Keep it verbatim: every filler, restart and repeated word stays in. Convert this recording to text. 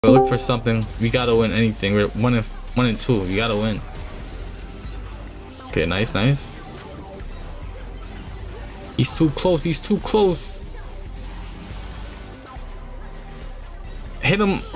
Look for something. We gotta win anything. We're one and one and two. You gotta win. Okay, nice, nice. He's too close. He's too close. Hit him.